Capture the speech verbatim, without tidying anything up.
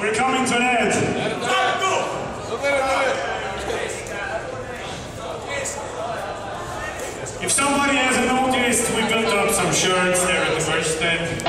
we're coming to an end. If somebody hasn't noticed, we built up some shirts there at the merch stand.